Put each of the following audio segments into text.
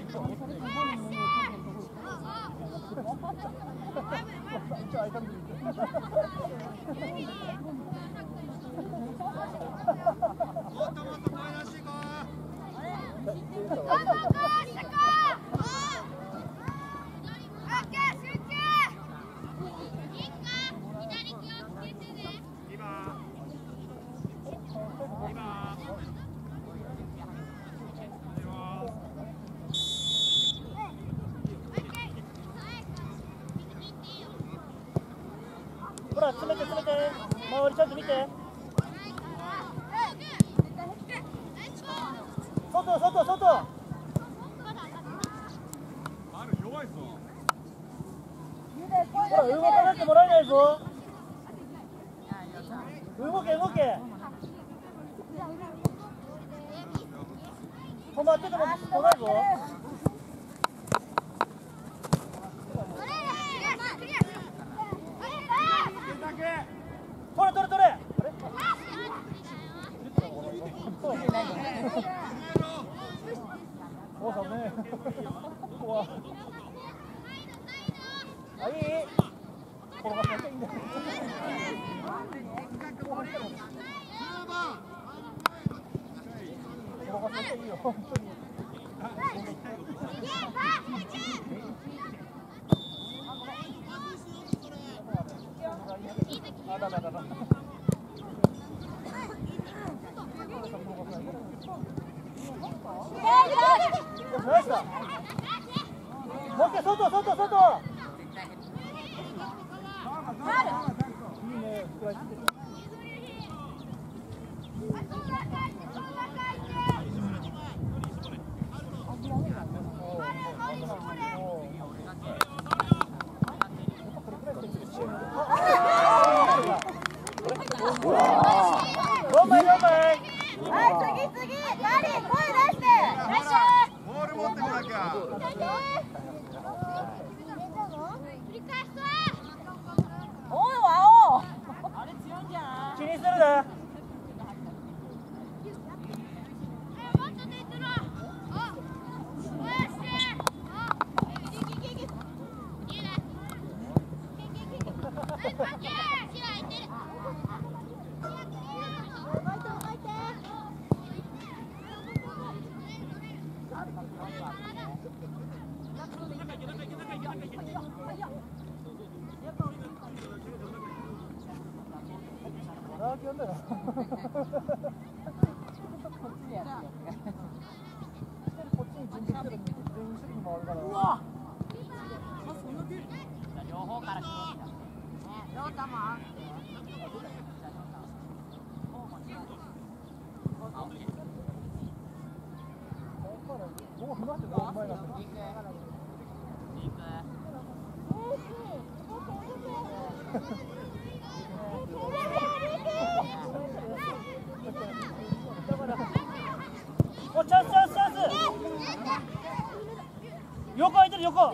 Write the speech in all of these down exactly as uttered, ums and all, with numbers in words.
ほら、詰めて詰めて、周りちゃんと見て。外、外、外。ほら、動かなってもらえないぞ。動け、動け。止まってても来ないぞ。取れ取れ取れ。あれ？おさね。ここは。あ、いい。転がしていいんだよ。転がしていいよ。本当に。あだだだだ。ナイスだ。もう一回外外外。いいね。四枚四枚。 はい、次次。マリー声出して。 ボール持ってこなきゃ。 おいわお。 あれ強いんじゃん。気にするな。ラーキョンだよ。こっちに全然来てるのに全員一緒に回るから。うわ。両方から来るんだ。両方もあって。もう不満ってどう前なんだ。お、チャンスチャンスチャンス。横空いてる横。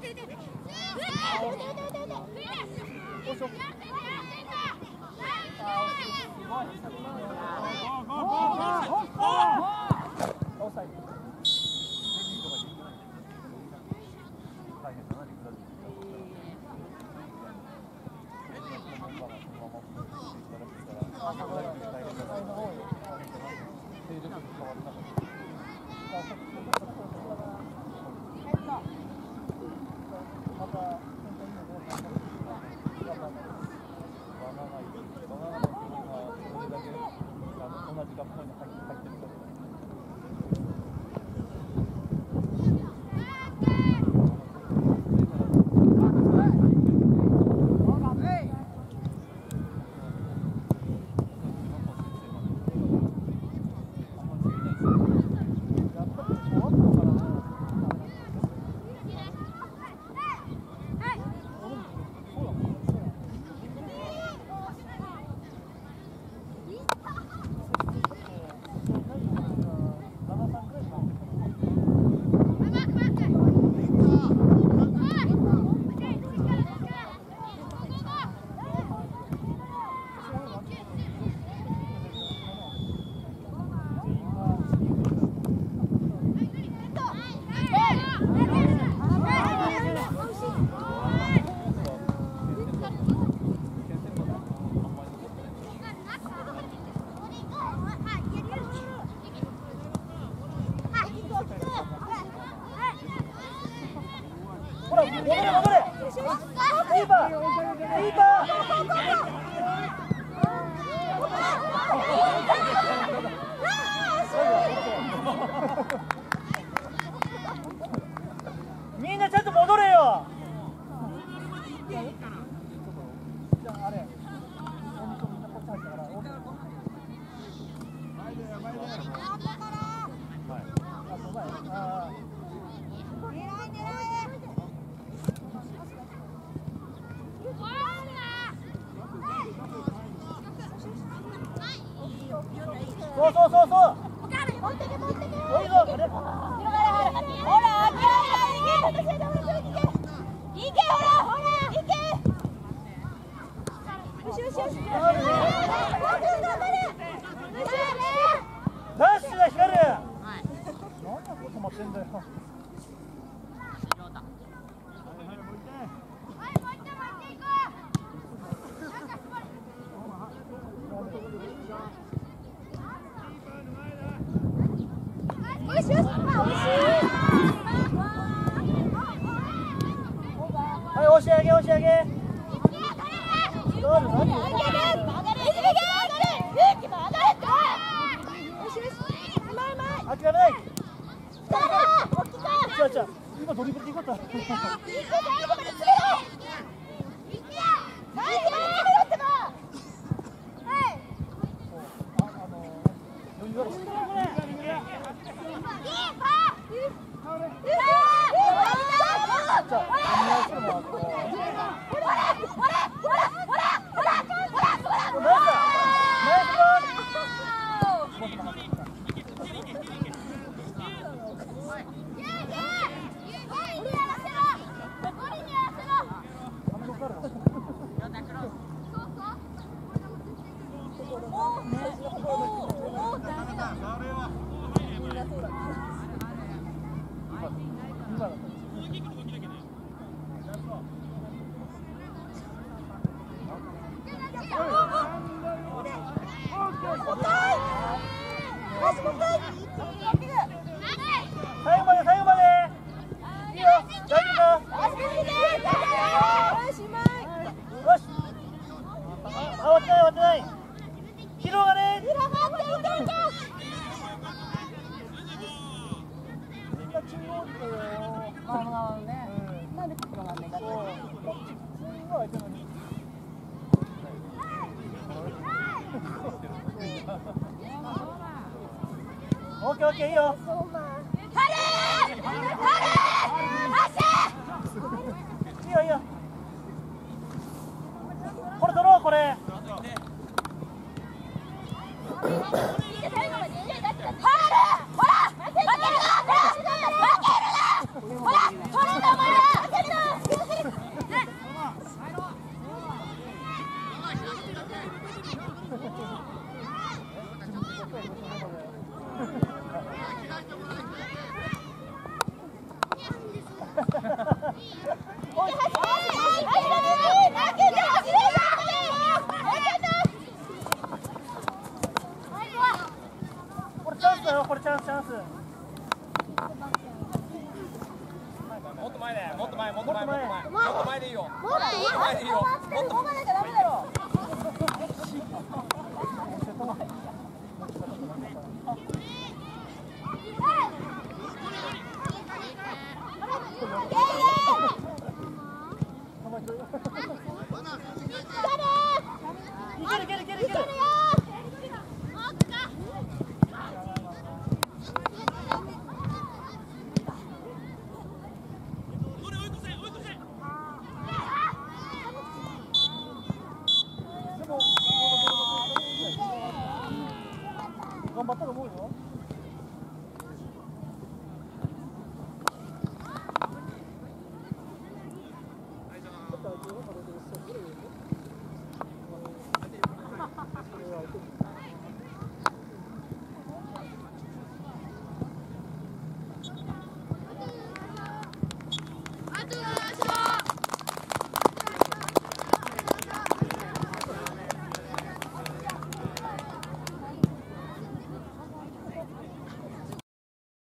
同じ学校に入ってるから。 ほら戻れ戻れ。キーパーキーパー。みんなちゃんと戻れよ。あれ。そうそうそうそう。いいぞ。 ほら、いけほら、ほら、いけ。よしよしよし。 ダッシュだ光る。何やこ止まってんだよ。はい、押し上げ押し上げ。どう何？諦めない。違う違う。今ドリブルでいこうと。最後まで最後まで。いいよ。大丈夫か。よし。慌てない慌てない。広がれ。みんな中央ってよ。 ああね。なんで広がんねんだって。 こっち普通は相手のに。オッケーオッケーいいよ。いいよいいよ。これ取ろうこれ。これチャンスだよ、これチャンスチャンス。 もっと前で、もっと前、もっと前、もっと前、もっと前でいいよ。 もっと前でいいよ。もっと前でダメだろ。